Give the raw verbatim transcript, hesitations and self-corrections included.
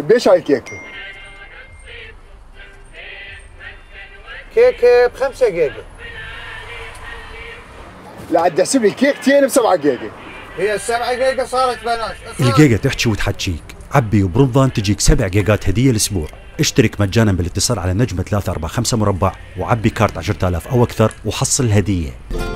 بإيش هاي الكيكة؟ كيكة بخمسة جيجا. لا عاد احسب لي كيكتين بسبعة جيجا. هي السبعة جيجا صارت بلاش. الجيجا تحكي وتحكيك، عبي وبرمضان تجيك سبع جيجات هدية الأسبوع. اشترك مجانا بالاتصال على نجمة ثلاثة أربعة خمسة مربع وعبي كارت عشرة آلاف أو أكثر وحصل الهدية.